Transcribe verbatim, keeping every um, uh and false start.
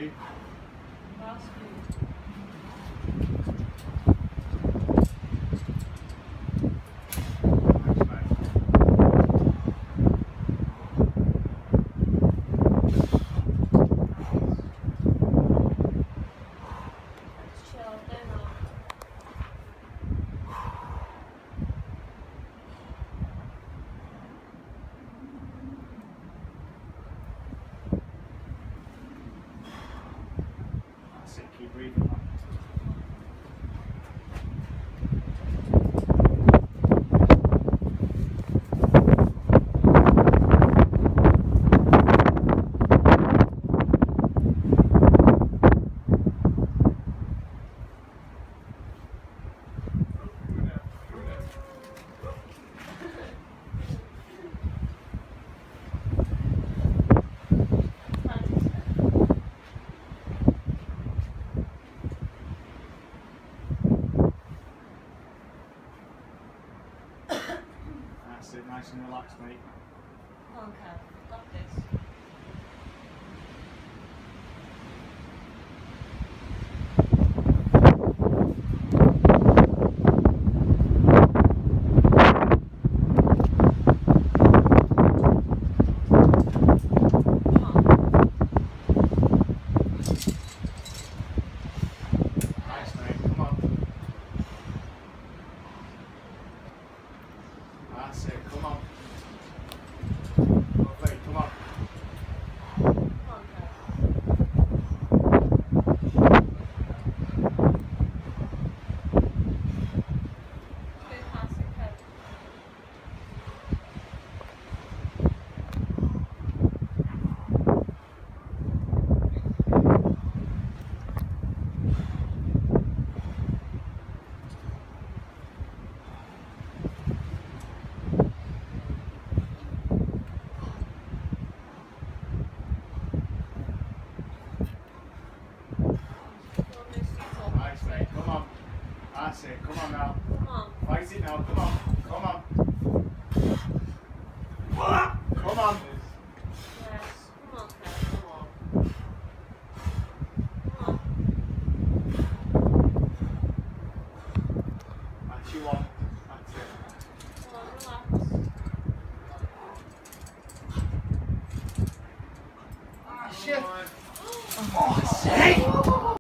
speed. Fast speed. That's it, keep breathing. That's it, nice and relaxed, mate. Okay, got this. Nice, mate, come on. That's it, come on. Lovely, come on. Nice, mate, come on. That's it, come on now. Come on. Fight it now, come on. Come on. Come on. Yes. Come on, Kev. Come on. Come on. That's you on. That's it. Come on, relax. Ah, shit. Come on. Oh, shit.